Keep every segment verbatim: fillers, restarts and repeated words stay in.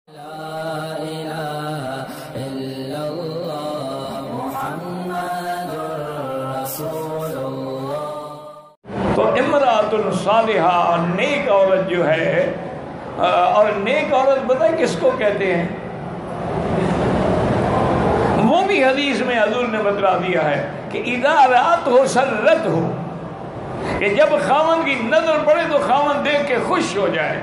تو امرأۃ صالحہ نیک عورت جو ہے، اور نیک عورت پتہ ہے کس کو کہتے ہیں؟ وہ بھی حدیث میں حضور نے بتلا دیا ہے کہ اذا رأت ہو سرت ہو، کہ جب خاوند کی نظر پڑے تو خاوند دیکھ کے خوش ہو جائے.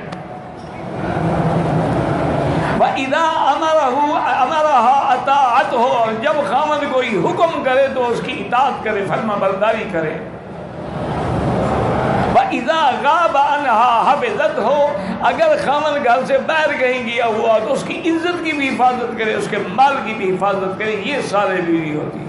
وَإِذَا أَمَرَهُ أَمَرَهَا أَطَاعَتْهُ، اور جب خاوند کوئی حکم کرے تو اس کی اطاعت کرے، فرما برداری کرے. وَإِذَا غَابَ عَنْهَا حَفِظَتْهُ، اگر خاوند گھر سے باہر کہیں گیا ہوا تو اس کی عزت کی بھی حفاظت کرے، اس کے مال کی بھی حفاظت کرے. یہ سارے بیوی ہوتی ہے.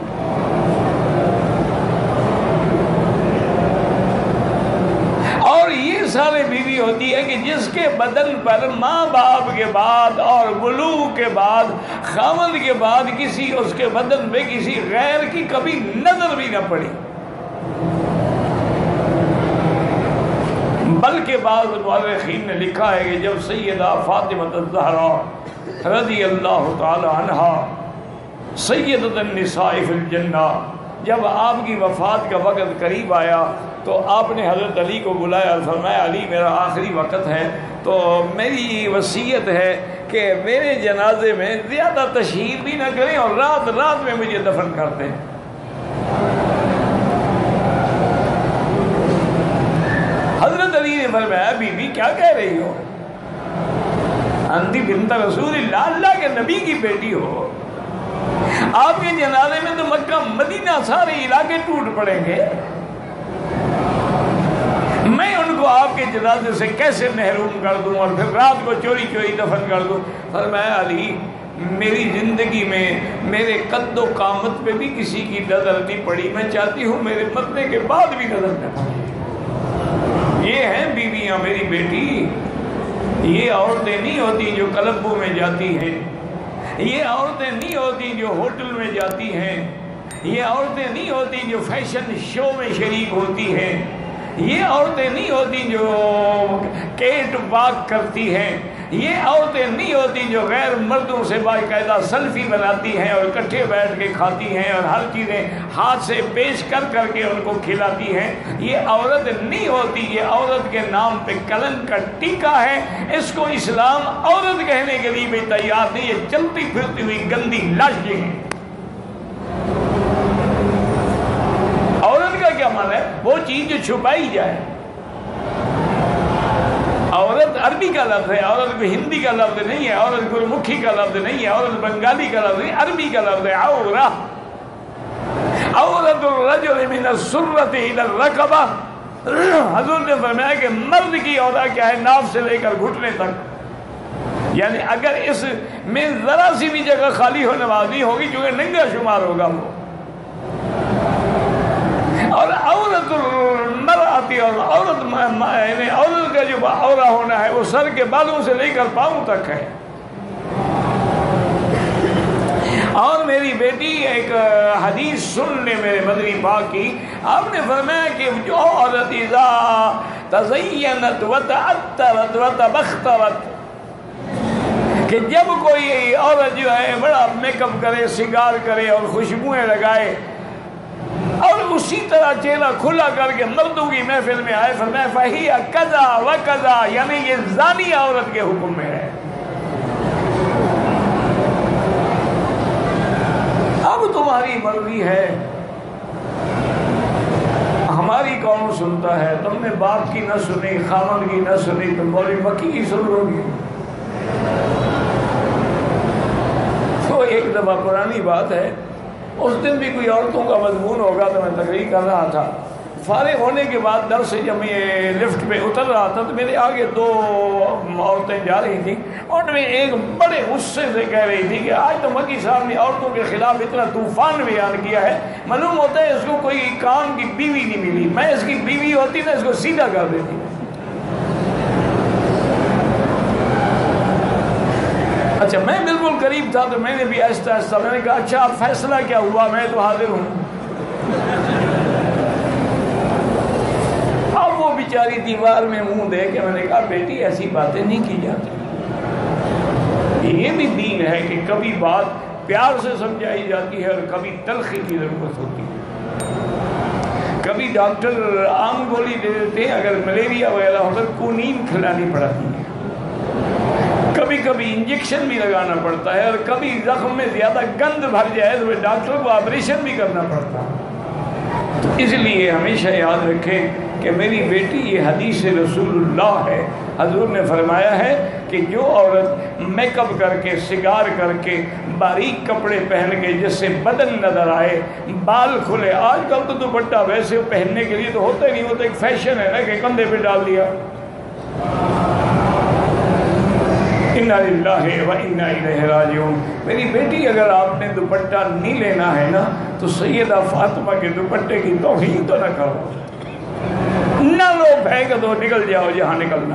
اور یہ سارے بیوی ہوتی ہے کہ جس کے بدن پر ماں باپ کے بعد اور بلوغ کے بعد، خاوند کے بعد کسی اس کے بدن پہ کسی غیر کی کبھی نظر بھی نہ پڑی. بلکہ بعض مورخین نے لکھا ہے کہ جب سیدہ فاطمہ الزہرا رضی اللہ تعالی عنہا سیدۃ النساء فی الجنہ، جب آپ کی وفات کا وقت قریب آیا تو آپ نے حضرت علی کو بلایا اور فرمایا علی میرا آخری وقت ہے، تو میری وصیت ہے کہ میرے جنازے میں زیادہ تشہیر بھی نہ کریں اور رات رات میں مجھے دفن کر دیں. حضرت علی نے فرمایا بی بی کیا کہہ رہی ہو؟ انتی بنت رسول اللہ، اللہ کے نبی کی بیٹی ہو. آپ کے جنازے میں تو مکہ مدینہ سارے علاقے ٹوٹ پڑیں گے، میں ان کو آپ کے جنازے سے کیسے محروم کر دوں اور پھر رات کو چوری چوری دفن کر دوں؟ فرمایا علی میری زندگی میں میرے قد و قامت پہ بھی کسی کی نظر نہیں پڑی، میں چاہتی ہوں میرے مرنے کے بعد بھی نظر نہ پڑے. یہ ہیں بیویاں میری بیٹی. یہ عورتیں نہیں ہوتی جو کلبوں میں جاتی ہیں، یہ عورتیں نہیں ہوتی جو ہوٹل میں جاتی ہیں، یہ عورتیں نہیں ہوتی جو فیشن شو میں شریک ہوتی ہیں، یہ عورتیں نہیں ہوتی جو کیٹ واک کرتی ہیں، یہ عورتیں نہیں ہوتی جو غیر مردوں سے باقاعدہ سیلفی بناتی ہیں اور اکٹھے بیٹھ کے کھاتی ہیں اور ہر چیزیں ہاتھ سے پیش کر کر کے ان کو کھلاتی ہیں. یہ عورت نہیں ہوتی. یہ عورت کے نام پہ کلنک کا ٹیکا ہے. اس کو اسلام عورت کہنے کے لیے بھی تیار نہیں. یہ چلتی پھرتی ہوئی گندی لاشیں ہیں. عورت کا کیا معنی ہے؟ وہ چیز جو چھپائی جائے. عورت عربی کا لفظ ہے، عورت کو ہندی کا لفظ نہیں ہے، عورت گرمکھی کا لفظ نہیں ہے، عورت بنگالی کا لفظ نہیں، عربی کا لفظ ہے عورہ. عورت الرجل من السرۃ الی الرقبہ. حضور نے فرمایا کہ مرد کی عورت کیا ہے؟ ناف سے لے کر گھٹنے تک. یعنی اگر اس میں ذرا سی بھی جگہ خالی ہونے والی ہوگی چونکہ ننگا شمار ہوگا وہ. اور عورت المرأتی، اور عورت یعنی عورت کا جو عورہ ہونا ہے وہ سر کے بالوں سے لے کر پاؤں تک ہے. اور میری بیٹی ایک حدیث سن لے میرے مدنی پاک کی. آپ نے فرمایا کہ جو عورت اذا تزینت وتعطرت وتبخترت، کہ جب کوئی عورت جو ہے بڑا میک اپ کرے، سنگار کرے اور خوشبوئیں لگائے اور اسی طرح چہرہ کھلا کر کے مردوں کی محفل میں آئے، فرمایا فہی کذا و کذا، یعنی یہ زانی عورت کے حکم میں ہے. اب تمہاری مرضی ہے، ہماری کون سنتا ہے؟ تم نے باپ کی نہ سنی، خاوند کی نہ سنی، تم مولوی مکی کی سن لو گی. تو ایک دفعہ پرانی بات ہے، اس دن بھی کوئی عورتوں کا مضمون ہوگا تو میں تقریر کر رہا تھا. فارغ ہونے کے بعد در سے جب میں لفٹ پہ اتر رہا تھا تو میرے آگے دو عورتیں جا رہی تھیں، اور میں ایک بڑے غصے سے کہہ رہی تھی کہ آج تو مکی صاحب نے عورتوں کے خلاف اتنا طوفان بیان کیا ہے، معلوم ہوتا ہے اس کو کوئی کام کی بیوی نہیں ملی. میں اس کی بیوی ہوتی نا اس کو سیدھا کر دیتی. اچھا میں بالکل قریب تھا تو میں نے بھی آہستہ آہستہ میں نے کہا اچھا اب فیصلہ کیا ہوا؟ میں تو حاضر ہوں. اب وہ بیچاری دیوار میں منہ دے کے میں نے کہا بیٹی ایسی باتیں نہیں کی جاتی. یہ بھی دین ہے کہ کبھی بات پیار سے سمجھائی جاتی ہے اور کبھی تلخی کی ضرورت ہوتی ہے. کبھی ڈاکٹر عام گولی دے دیتے ہیں، اگر ملیریا وغیرہ ہو کر کونین کھلانی پڑتی ہے. کبھی کبھی انجیکشن بھی لگانا پڑتا ہے، اور کبھی زخم میں زیادہ گند بھر جائے تو ڈاکٹر کو آپریشن بھی کرنا پڑتا ہے. تو اس لیے ہمیشہ یاد رکھیں کہ میری بیٹی یہ حدیث رسول اللہ ہے. حضور نے فرمایا ہے کہ جو عورت میک اپ کر کے، سگار کر کے، باریک کپڑے پہن کے، جس سے بدن نظر آئے، بال کھلے، آج کل تو دوپٹہ ویسے پہننے کے لیے تو ہوتا ہی نہیں، ہوتا ایک فیشن ہے نا کہ کندھے پہ ڈال دیا. انا للہ و انا الیہ راجعون. میری بیٹی اگر آپ نے دوپٹہ نہیں لینا ہے نا تو سیدہ فاطمہ کے دوپٹے کی توہین تو نہ کرو، نہ لو، پھینک دو، نکل جاؤ جہاں نکلنا.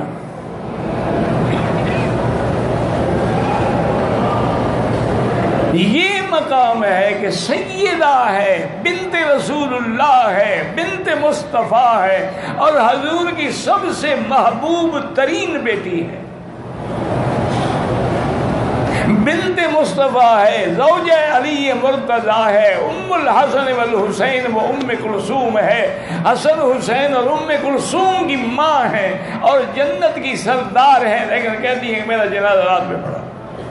یہ مقام ہے کہ سیدہ ہے، بنت رسول اللہ ہے، بنت مصطفیٰ ہے، اور حضور کی سب سے محبوب ترین بیٹی ہے. بنت مصطفیٰ ہے، زوجہ علی مرتضیٰ ہے، ام الحسن والحسین و ام کلثوم ہے، حسن حسین اور ام کلثوم کی ماں ہے، اور جنت کی سردار ہے. لیکن کہتی ہے کہ میرا جنازہ رات میں پڑا.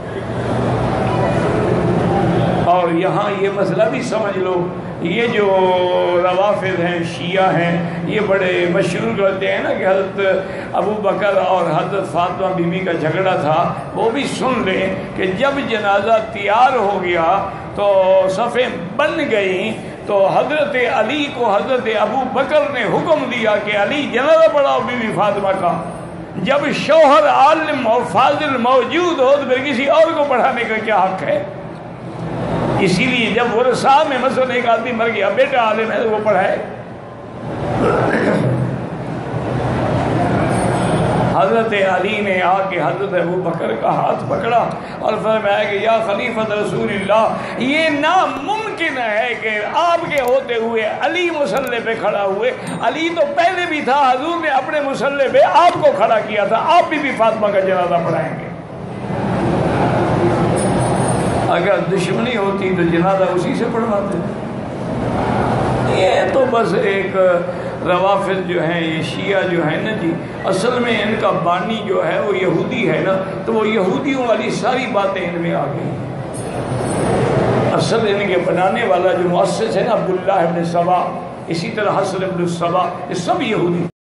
اور یہاں یہ مسئلہ بھی سمجھ لو، یہ جو روافض ہیں، شیعہ ہیں، یہ بڑے مشہور کرتے ہیں نا کہ حضرت ابو بکر اور حضرت فاطمہ بی بی کا جھگڑا تھا. وہ بھی سن لیں کہ جب جنازہ تیار ہو گیا تو صفیں بن گئیں تو حضرت علی کو حضرت ابو بکر نے حکم دیا کہ علی جنازہ پڑھاؤ بی بی فاطمہ کا. جب شوہر عالم اور فاضل موجود ہو تو پھر کسی اور کو پڑھانے کا کیا حق ہے؟ اسی لیے جب ورثاء میں مثلا ایک آدمی مر گیا، بیٹا عالم ہے تو وہ پڑھائے. حضرت علی نے آ کے حضرت ابو بکر کا ہاتھ پکڑا اور فرمایا کہ یا خلیفۃ رسول اللہ، یہ ناممکن ہے کہ آپ کے ہوتے ہوئے علی مصلی پہ کھڑا ہوئے. علی تو پہلے بھی تھا، حضور نے اپنے مصلی پہ آپ کو کھڑا کیا تھا، آپ بھی, بھی فاطمہ کا جنازہ پڑھائیں گے. اگر دشمنی ہوتی تو جنازہ اسی سے پڑھواتے. یہ تو بس ایک روافض جو ہیں، یہ شیعہ جو ہیں نا جی، اصل میں ان کا بانی جو ہے وہ یہودی ہے نا، تو وہ یہودیوں والی ساری باتیں ان میں آ گئی. اصل ان کے بنانے والا جو مؤسس ہے نا عبداللہ ابن سبا، اسی طرح حسن ابن سبا، یہ سب یہودی.